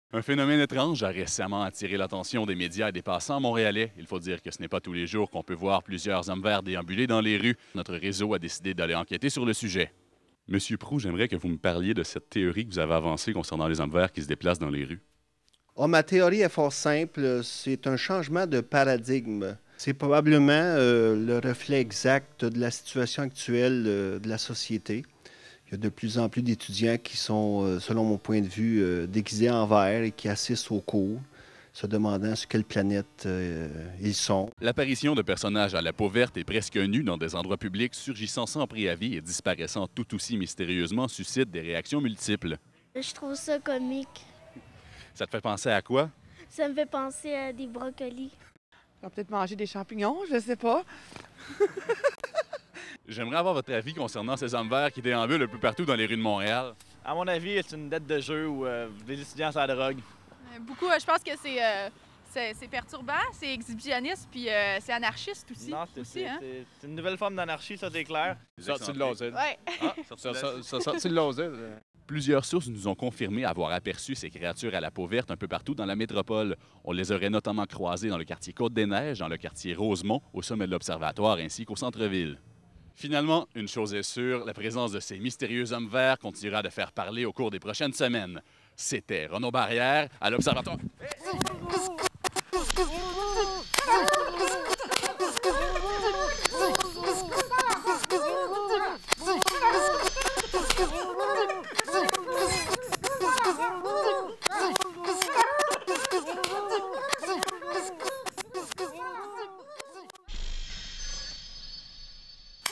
Un phénomène étrange a récemment attiré l'attention des médias et des passants montréalais. Il faut dire que ce n'est pas tous les jours qu'on peut voir plusieurs hommes verts déambuler dans les rues. Notre réseau a décidé d'aller enquêter sur le sujet. Monsieur Proulx, j'aimerais que vous me parliez de cette théorie que vous avez avancée concernant les hommes verts qui se déplacent dans les rues. Oh, ma théorie est fort simple. C'est un changement de paradigme. C'est probablement le reflet exact de la situation actuelle de la société. Il y a de plus en plus d'étudiants qui sont, selon mon point de vue, déguisés en vert et qui assistent aux cours, se demandant sur quelle planète ils sont. L'apparition de personnages à la peau verte et presque nus dans des endroits publics, surgissant sans préavis et disparaissant tout aussi mystérieusement, suscite des réactions multiples. Je trouve ça comique. Ça te fait penser à quoi? Ça me fait penser à des brocolis. On va peut-être manger des champignons, je sais pas. J'aimerais avoir votre avis concernant ces hommes verts qui déambulent un peu partout dans les rues de Montréal. À mon avis, c'est une dette de jeu où les étudiants sont à la drogue. Beaucoup, je pense que c'est perturbant, c'est exhibitionniste, puis c'est anarchiste aussi. Non, c'est une nouvelle forme d'anarchie, ça c'est clair. Sorti de l'OZ. Ouais. Sorti de l'OZ. Plusieurs sources nous ont confirmé avoir aperçu ces créatures à la peau verte un peu partout dans la métropole. On les aurait notamment croisées dans le quartier Côte-des-Neiges, dans le quartier Rosemont, au sommet de l'Observatoire ainsi qu'au centre-ville. Finalement, une chose est sûre, la présence de ces mystérieux hommes verts continuera de faire parler au cours des prochaines semaines. C'était Renaud Barrière à l'Observatoire.